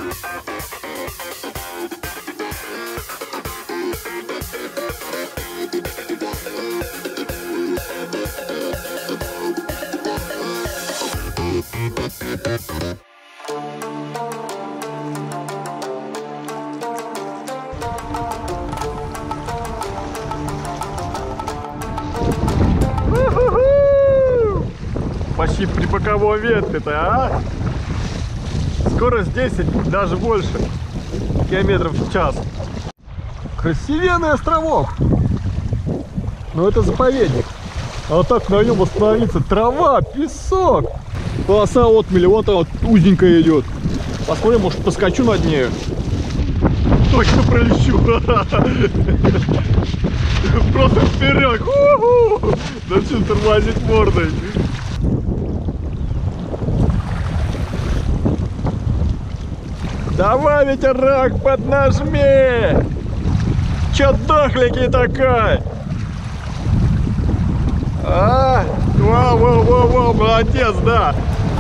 Почти при боковом ветре-то, а? Скорость 10, даже больше километров в час. Красивенный островок. Но это заповедник. А так на нем остановиться. Трава, песок. Полоса отмели. Вот она вот узенькая идет. Посмотрим, может поскочу над ней. Точно пролечу. Просто вперед. Начну тормозить мордой. Давай, ветерок, поднажми! Чё дохленький такой? А, вау, молодец, да.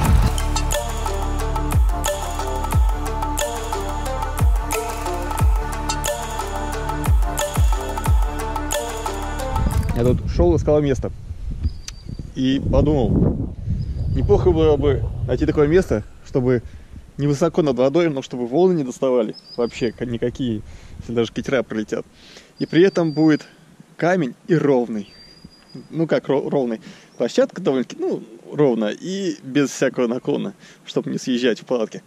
Я тут шел, искал место и подумал, неплохо было бы найти такое место, чтобы не высоко над водой, но чтобы волны не доставали вообще никакие, если даже катера пролетят. И при этом будет камень и ровный. Ну как ровный? Площадка довольно-таки, ну, ровно и без всякого наклона, чтобы не съезжать в палатке.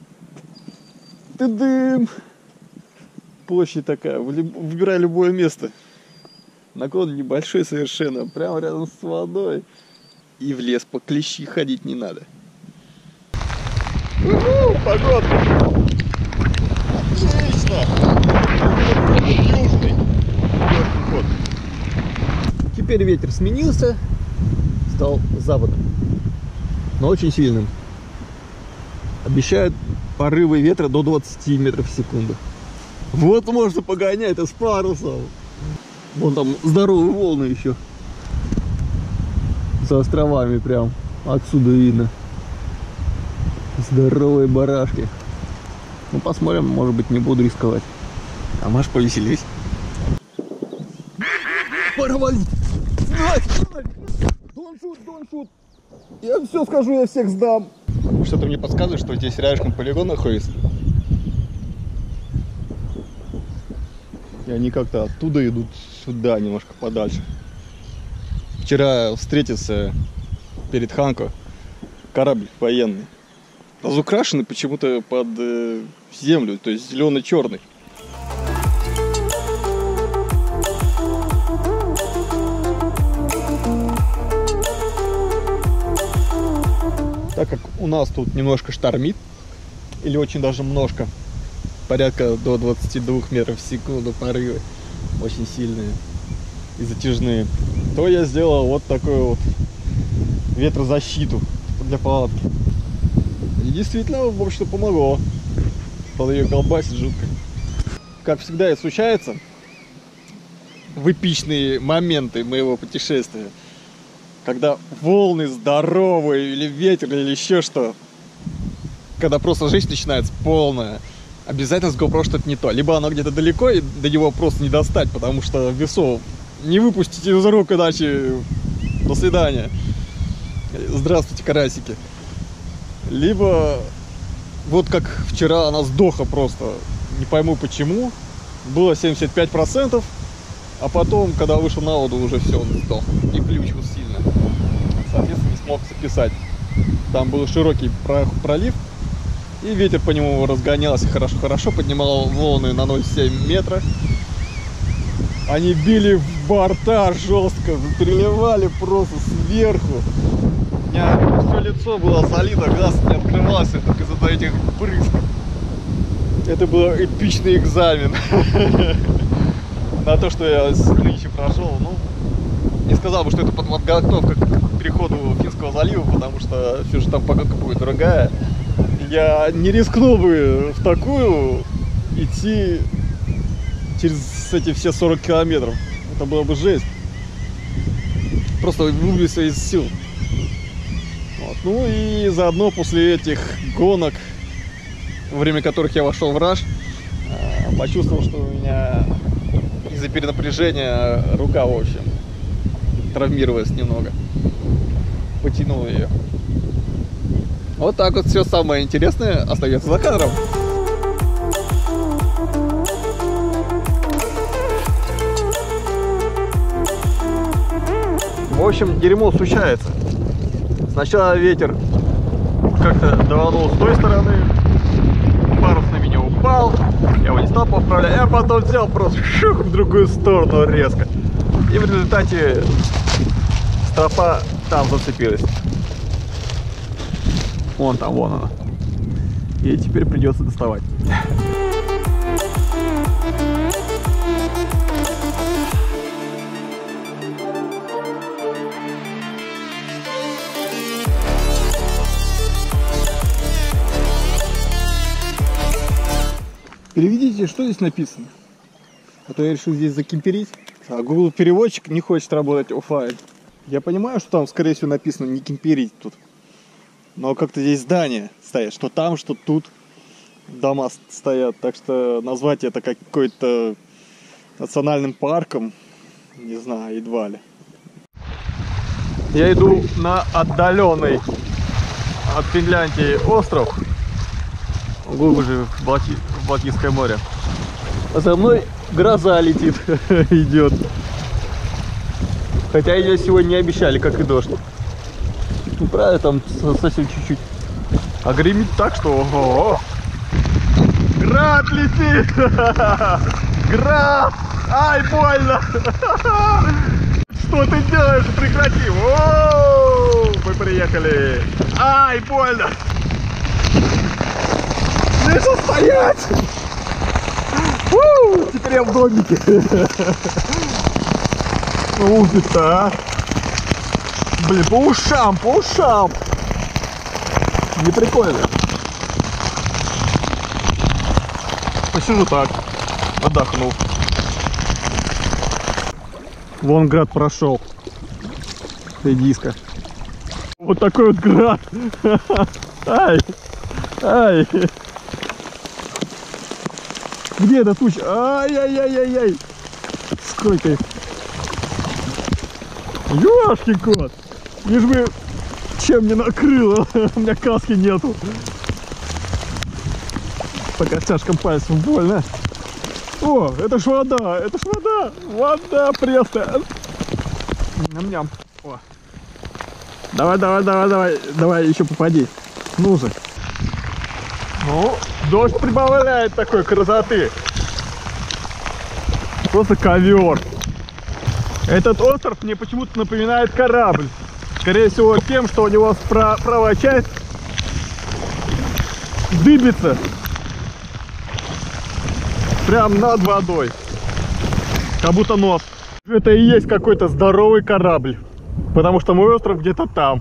Ты-дым! Площадь такая, выбирай любое место. Наклон небольшой совершенно, прямо рядом с водой. И в лес по клещи ходить не надо. Погодка! Отлично! Южный ход. Теперь ветер сменился, стал западным, но очень сильным. Обещают порывы ветра до 20 метров в секунду. Вот можно погонять, это с парусом. Вон там здоровые волны еще. Со островами прям. Отсюда видно. Здоровые барашки. Ну посмотрим, может быть не буду рисковать. А может повеселись. Порвали! Don't shoot! Я все скажу, я всех сдам. Что-то мне подсказывает, что здесь рядышком полигон находится. И они как-то оттуда идут сюда, немножко подальше. Вчера встретился перед Ханко корабль военный. Разукрашенный почему-то под землю, то есть зеленый-черный. Так как у нас тут немножко штормит, или очень даже немножко, порядка до 22 метров в секунду порывы, очень сильные и затяжные, то я сделал вот такую вот ветрозащиту для палатки. И действительно, в общем-то, помогло. Под ее колбасит жутко. Как всегда и случается, в эпичные моменты моего путешествия, когда волны здоровые, или ветер, или еще что, когда просто жизнь начинается полная, обязательно с GoPro что-то не то. Либо оно где-то далеко, и до него просто не достать, потому что весов не выпустите из рук, иначе до свидания. Здравствуйте, карасики. Либо, вот как вчера она сдохла просто, не пойму почему, было 75%, а потом, когда вышел на воду, уже все, он сдох, и плющил сильно. Соответственно, не смог записать. Там был широкий пролив, и ветер по нему разгонялся хорошо, поднимал волны на 0,7 метра. Они били в борта жестко, переливали просто сверху. У меня все лицо было залито, глаз не открывался только из-за этих брызг. Это был эпичный экзамен на то, что я нынче прошел. Ну, не сказал бы, что это подготовка к переходу Финского залива, потому что все же там погодка будет другая. Я не рискнул бы в такую идти через эти все 40 километров. Это было бы жесть. Просто выбился из сил. Вот. Ну и заодно после этих гонок во время которых я вошел в раж, почувствовал, что у меня из-за перенапряжения рука, в общем, травмировалась немного. Потянул ее. Вот так вот все самое интересное остается за кадром. В общем, дерьмо случается. Сначала ветер как-то даванул с той стороны, парус на меня упал, я его не стал поправлять, а потом взял просто шух в другую сторону резко. И в результате стропа там зацепилась. Вон там, вон она. И теперь придется доставать. Переведите, что здесь написано. А то я решил здесь закемперить. А Google переводчик не хочет работать офлайн. Я понимаю, что там, скорее всего, написано не кемперить тут. Но как-то здесь здания стоят. Что там, что тут дома стоят. Так что назвать это какой-то национальным парком, не знаю, едва ли. Я иду на отдаленный от Финляндии остров. Глубже в Балтийское море. А за мной гроза летит, идет. Хотя ее сегодня не обещали, как и дождь. Ну правда, там совсем чуть-чуть. А гремит так, что ого! Град летит! Град! Ай, больно! Что ты делаешь? Прекрати! О, мы приехали! Ай, больно! Лишь стоять! Теперь я в домике. Узит-то, а? Блин, по ушам, по ушам. Не прикольно. Посижу так, отдохну. Вон град прошел. Редиска. Вот такой вот град. Ай, ай. Где эта туча? Ай-яй-яй-яй-яй! Сколько их! Ёшкин кот! Лишь бы чем не накрыло, у меня каски нету. По костяшкам пальцев больно. О, это ж вода, это ж вода! Вода пресная! Ням-ням! О. Давай, давай, давай, давай, давай, еще попади. Ну же! Ну, дождь прибавляет такой красоты. Просто ковер. Этот остров мне почему-то напоминает корабль. Скорее всего тем, что у него правая часть дыбится прям над водой. Как будто нос. Это и есть какой-то здоровый корабль. Потому что мой остров где-то там.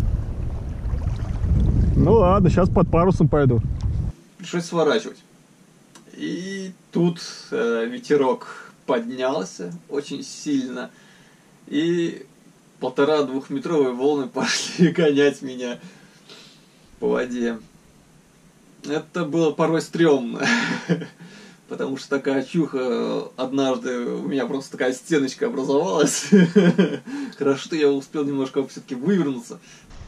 Ну ладно, сейчас под парусом пойду. Пришлось сворачивать. И тут ветерок поднялся очень сильно. И 1,5–2-метровые волны пошли гонять меня по воде. Это было порой стрёмно. Потому что такая чуха, однажды у меня просто такая стеночка образовалась. Хорошо, что я успел немножко все-таки вывернуться.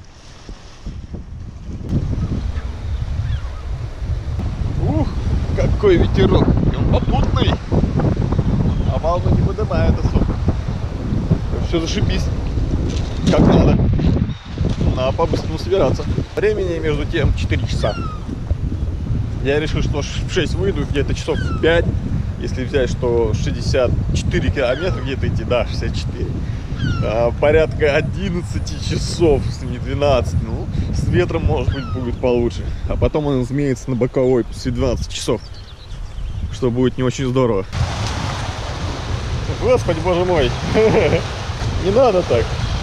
Ух, какой ветерок! Он попутный, а волну не поднимает особо. Все зашибись, как надо. Надо по-быстрому собираться. Времени между тем 4 часа. Я решил, что в 6 выйду, где-то часов в 5. Если взять, что 64 километра где-то идти, да, 64. Порядка 11 часов, если не 12. Ну, с ветром, может быть, будет получше. А потом он изменится на боковой после 12 часов. Что будет не очень здорово. Господи, боже мой. Не надо так.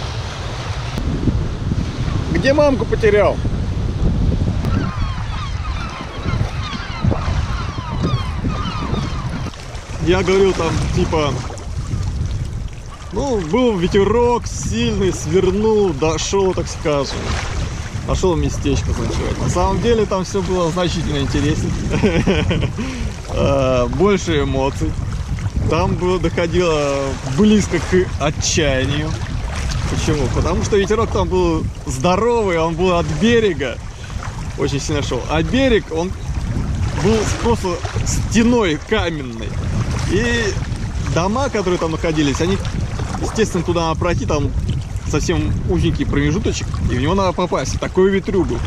Где мамку потерял? Я говорил там, типа, ну, был ветерок сильный, свернул, дошел, так скажем. Нашел местечко заночевать. На самом деле там все было значительно интереснее. Больше эмоций. Там доходило близко к отчаянию. Почему? Потому что ветерок там был здоровый, он был от берега. Очень сильно шел. А берег, он был просто стеной каменной. И дома, которые там находились, они, естественно, туда надо пройти, там совсем узенький промежуточек, и в него надо попасть. Такой ветрюгу.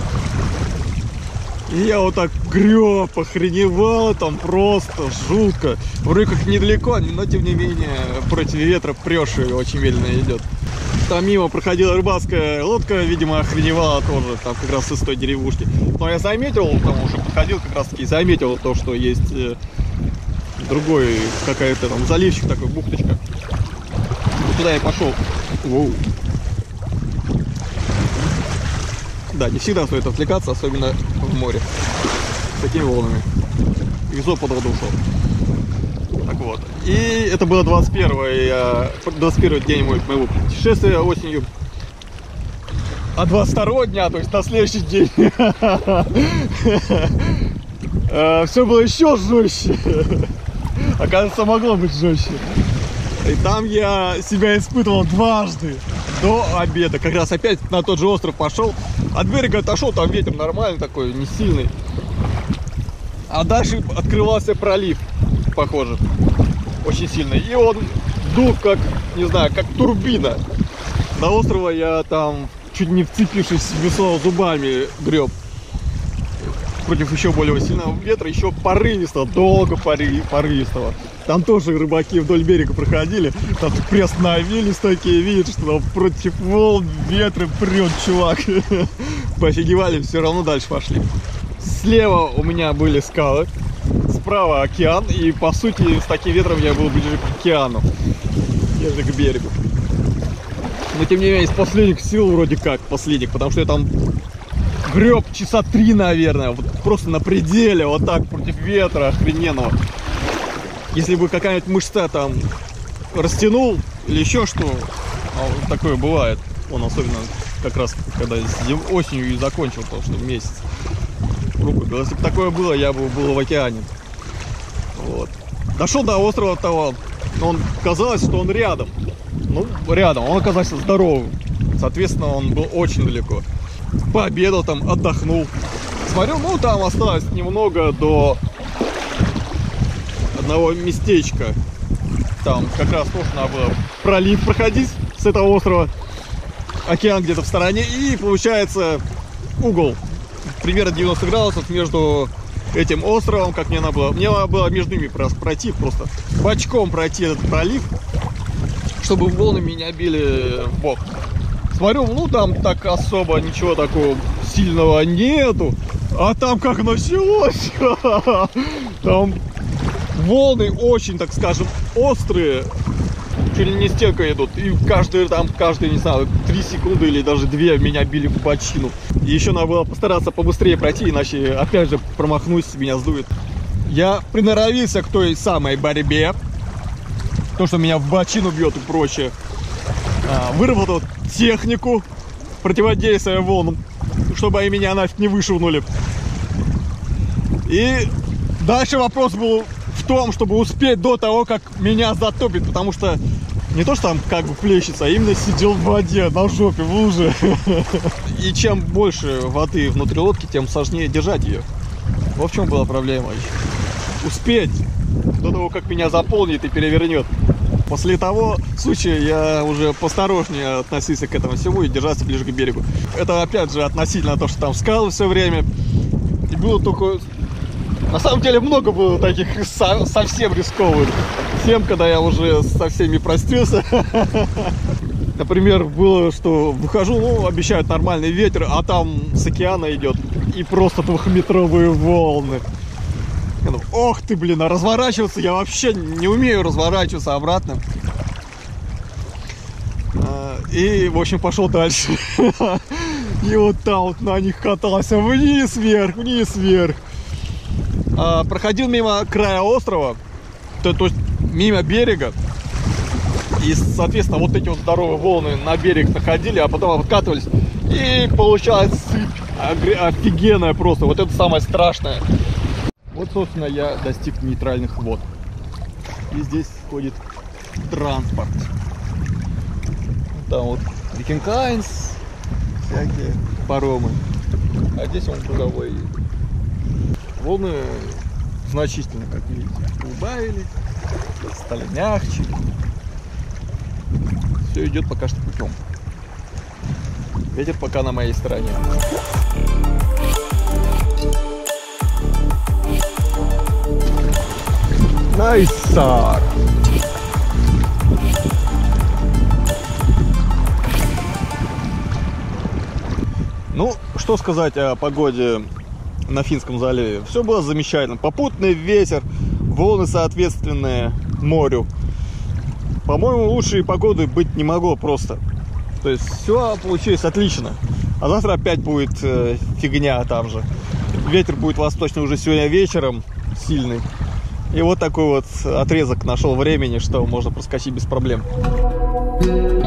И я вот так греб, охреневал, там просто жутко. Вроде как недалеко, но тем не менее против ветра прешь и очень медленно идет. Там мимо проходила рыбацкая лодка, видимо, охреневала тоже, там как раз из той деревушки. Но я заметил, там уже подходил как раз таки, заметил то, что есть другой какая-то там заливчик такой, бухточка. Вот туда я пошел. Воу. Да, не всегда стоит отвлекаться, особенно в море. С такими волнами. Везло под воду ушел. Так вот. И это было 21 день моего путешествия осенью. А 22 дня, то есть на следующий день, все было еще жестче. Оказывается, могло быть жестче. И там я себя испытывал дважды до обеда. Как раз опять на тот же остров пошел. От берега отошел, там ветер нормальный такой, не сильный. А дальше открывался пролив, похоже, очень сильный. И он дул как, не знаю, как турбина. До острова я там, чуть не вцепившись в весло зубами, греб. Против еще более сильного ветра, еще порывистого, долго порывистого. Там тоже рыбаки вдоль берега проходили, там приостановились такие, видят, что против волн ветра прет чувак. Пофигевали, все равно дальше пошли. Слева у меня были скалы, справа океан, и по сути с таким ветром я был ближе к океану, нежели к берегу. Но тем не менее, из последних сил вроде как последних, потому что я там греб часа 3, наверное, вот просто на пределе, вот так, против ветра охрененного. Если бы какая-нибудь мышца там растянул или еще что, а такое бывает, он особенно как раз когда осенью и закончил, потому что месяц. Если бы такое было, я бы был в океане. Вот. Дошел до острова того, он казалось, что он рядом. Ну, рядом, он оказался здоровым. Соответственно, он был очень далеко. Пообедал там, отдохнул. Смотрю, ну там осталось немного до одного местечка. Там как раз тоже надо было пролив проходить с этого острова. Океан где-то в стороне. И получается угол примерно 90 градусов между этим островом, как мне надо было. Мне надо было между ними пройти, просто бочком пройти этот пролив, чтобы волны меня били в бок. Смотрю, ну там так особо ничего такого сильного нету. А там как началось. Там волны очень, так скажем, острые. Чуть ли не стенка идут. И каждые, не знаю, 3 секунды или даже 2 меня били в бочину. И еще надо было постараться побыстрее пройти, иначе опять же промахнусь, меня сдует. Я приноровился к той самой борьбе. То, что меня в бочину бьет и прочее. Выработал технику противодействия волнам, чтобы они меня нафиг не вышвырнули. И дальше вопрос был в том, чтобы успеть до того, как меня затопит, потому что не то, что там как бы плещется, а именно сидел в воде, на жопе, в луже. И чем больше воды внутри лодки, тем сложнее держать ее. Вот в чем была проблема еще. Успеть до того, как меня заполнит и перевернет. После того случая я уже посторожнее относился к этому всему и держаться ближе к берегу. Это опять же относительно того, что там скалы все время. И было только... На самом деле много было таких совсем рисковых тем, когда я уже со всеми простился. Например, было, что выхожу, ну, обещают нормальный ветер, а там с океана идет и просто 2-метровые волны. Ох ты, блин, а разворачиваться я вообще не умею разворачиваться обратно. И, в общем, пошел дальше. И вот там вот на них катался вниз, вверх, вниз, вверх. Проходил мимо края острова, то есть мимо берега. И, соответственно, вот эти вот здоровые волны на берег находили, а потом откатывались. И получается сыпь офигенная просто. Вот это самое страшное. Вот, собственно, я достиг нейтральных вод. И здесь ходит транспорт. Там вот Viking Lines, всякие паромы. А здесь он грузовой. Волны значительно, как видите, убавили, стали мягче. Все идет пока что путем. Ветер пока на моей стороне. Найсар! Ну, что сказать о погоде на Финском заливе. Все было замечательно. Попутный ветер, волны соответственные морю. По-моему, лучшей погоды быть не могло просто. То есть все получилось отлично. А завтра опять будет фигня там же. Ветер будет восточный уже сегодня вечером, сильный. И вот такой вот отрезок нашел времени, что можно проскочить без проблем.